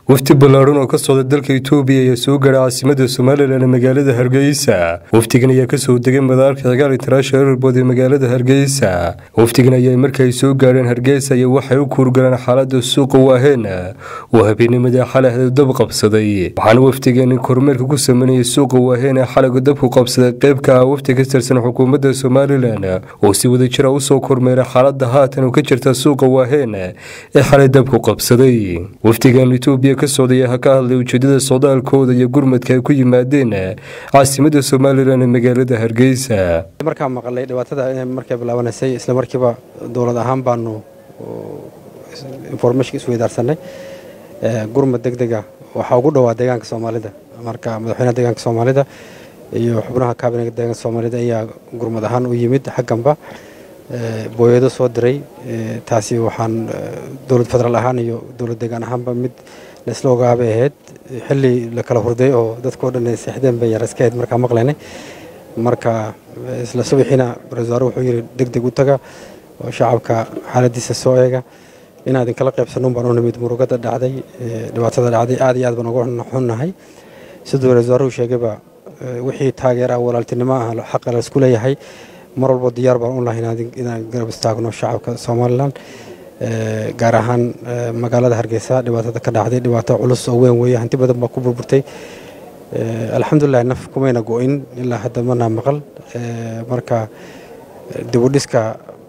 wafdi ballaaran oo ka socda dalka Itoobiya ayaa soo gaaray caasimadda Soomaaliland ee magaalada Hargeysa. Wafdigan ayaa ka soo degay madaarka Cigaal International Airport ee magaalada Hargeysa. Wafdigan ayaa markay soo gaareen Hargeysa ayaa waxay u kuurgaleen xaaladda suuqa Waaheen oo habeenimada xalay dab qabsaday. Waxaana wafdigan kormeerka ku sameeyay suuqa Waaheen ee xalay dab ku qabsaday qaybka wafdi ka tirsan xukuumadda Soomaaliland oo si wada jir ah u soo kormeeray xaaladda haatan oo ka jirta suuqa Waaheen ee xalay dab ku qabsaday. Wafdigan Itoobiya ka socday ka hadlay ujeedada socdaalkooda iyo gurmadka ay ku yimaadeen caasimadda Soomaaliland ee magaalada Hargeysa. markaa maqalay dhibaatada markay bilaabanayay isla markiiba dawlad ahaan baanu information isweydaarsanay gurmad degdega waxa ugu dhawaa deegaanka Soomaalida marka madaxweynaha deegaanka Soomaalida iyo xubnaha kaabinetka deegaanka Soomaalida ayaa gurmad ahaan u yimid xaganba booyado soo diray taasi waxaan dawlad federaal ahaan iyo dawlad deegaan ahaanba mid la isla ogaabay ahayd xilli la kala hurday oo dadkoo dhan ay seexdeen bay yaraskeed markaa maqlaynay marka isla subaxina ra'iisul wuxuu yiri degdeg u taga oo shacabka xaaladiisa soo eega inaad kala qaybsano baan u nimid murugada dhacday dhibaatada dhacday aad iyo aad baan uga xunnahay sidoo ra'iisul sheegayba wixii taageera walaaltinimo ah xaq la isku leeyahay mar walba diyaar baan u lahayn inaan garab istaagno shacabka Soomaaliland gaar ahaan magaalada Hargeysa dhibaatada ka dhacday dhibaato culus oo weyn weey hanti badan baa ku burburtay alxamdulillah naf kumayna go'in ilaa hadda ma maqal marka dib u dhiska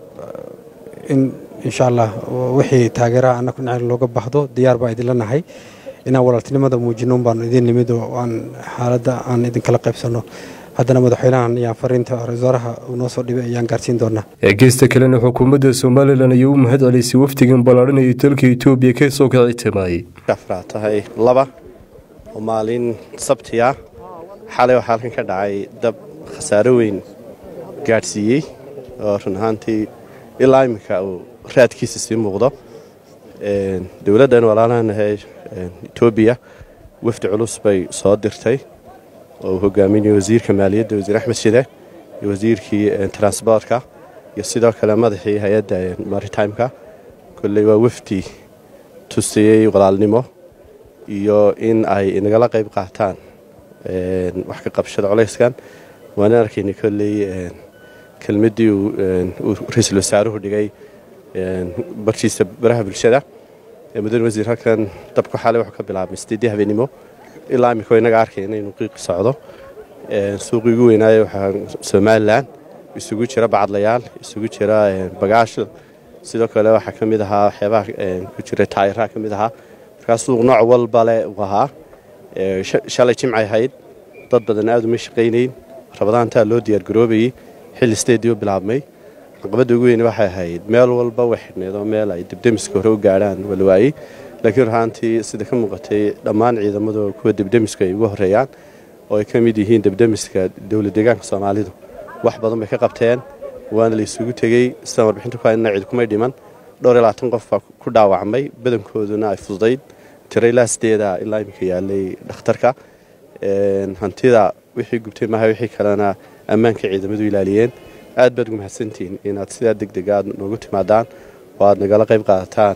insha Allah wixii taageera anagu looga baahdo diyaar baa idin lanahay inaan walaaltinimada muujino baan idin nimid oo aan xaaladda aan idin kala qaybsano haddana madaxweynahan iyo fariinta ra'iisul uu noo soo dhibay ayaan gaarsiin doonaa geesta kalena xukuumadda Soomaaliland ayaa u mahad celisay wafdigan ballaaran ee dalka Itoobiya ka soo kacay timay kafraatahay laba oo maalin sabtiya xalay waxa halkan ka dhacay dab khasaaro weyn gaarsiiyay oo run ahaantii ilaa imika uu raadkiisa sii muuqdo dawladdan walaalaanahay Itoobiya wafdi culus bay soo dirtay oo hogaaminaya wasiirka maaliyadda wasiir Axmed Shide iyo wasiirkii transportka iyo sidoo kale madaxii hay'adda maritime-ka kulli waa wafdi tusiyay walaalnimo iyo in ay inagala qayb qaataan wax ka qabashada culayskan waan arkaynay kulli kelmadii uu ra'iisul wasaaruhu dhigay bartiisa baraha bulshada mudane wasiir halkan dabka xalay wuxuu ka bilaabmay 8 habeenimo ilaa imika inaga arkayna inuu qiiq socdo suuqii ugu weynaayo waxa Soomaaliland isugu jira bacadlayaal isugu jira bagaash sidoo kale waxa kamid ahaa waxyaabaha ku jira taayirka kamid ahaa markaas suuq nooc walba leh waxa shalay jimcay ahayd dad badan aad u shaqeynayeen rabadaanta loo diyaar garoobay xilli steedio bilaabmay caqabada ugu weyn waxay ahayd meel walba waxneedo meel ay dibdemiska hore u gaaraan walwaay laakiin raantii sida ka muuqatay dhammaan ciidamada kuwa dibdemiska ay ugu horeeyaan oo ay kamid yihiin dibdemiska dawlad deegaanka Soomaalidu wax badan bay ka qabteen waana la isugu tagay isla warbixinta ku ayna cid kuma dhiman 220 qof ku dhaawacmay badankooduna ay fududayd tiraylaasdeeda ilaa imika yaalay dhakhtarka hantida wixii gubtay ma wixii kalena ammaanka ciidamadu ilaaliyeen aad baad ugu mahadsantiin inaad sida degdeg ah noogu timaadaan oo aad nagala qayb qaadataan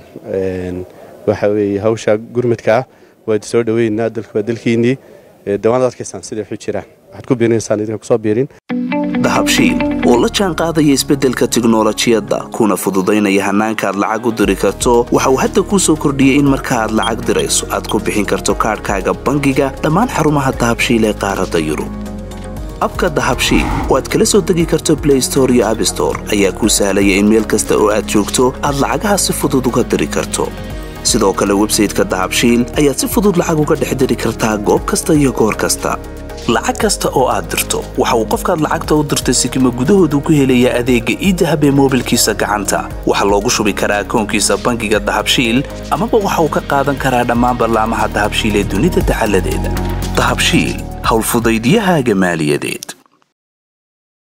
waxa weeye hawsha gurmadka waa soo dhaweynaa dalka dalkiini dawladda adkaysan sida wuxuu jiraan waxaad ku biirinaysaa idinka ku soo biirin dahabshiil oo la jaan qaadaya isbeddelka tiknoolajiyadda kuna fududeynaya hanaanka aad lacag u diri karto waxa uu hadda ku soo kordhiyay in marka aad lacag dirayso aad ku bixin karto kaarkaaga bangiga dhammaan xarumaha dahabshiil ee qaaradda Yurub abka dahabshiil oo aad kala soo degi karto Play Store iyo App Store ayaa ku sahlaya in meel kasta oo aad joogto aad lacagaha si fudud uga diri karto sidoo kale website-ka dahabshiil ayaad si fudud lacag uga dhex diri kartaa goob kasta iyo goor kasta lacag kasta oo aad dirto waxa uu qofkaad lacagta u dirtay sikimo gudahoodu ku helayaa adeegga e-dahab ee moobilkiisa gacanta waxa loogu shubi karaa akoonkiisa bangiga dahabshiil ama waxa uu ka qaadan karaa dhammaan barnaamijyada dahabshiil ee dunida taxalladeeda dahabshiil hawl fudaydiyahaaga maaliyadeed